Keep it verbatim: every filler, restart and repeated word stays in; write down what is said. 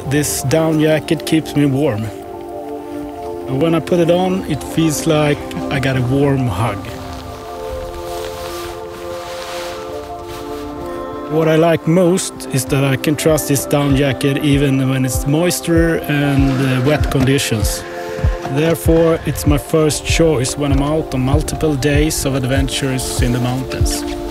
this down jacket keeps me warm. And when I put it on, it feels like I got a warm hug. What I like most is that I can trust this down jacket even when it's moisture and uh, wet conditions. Therefore, it's my first choice when I'm out on multiple days of adventures in the mountains.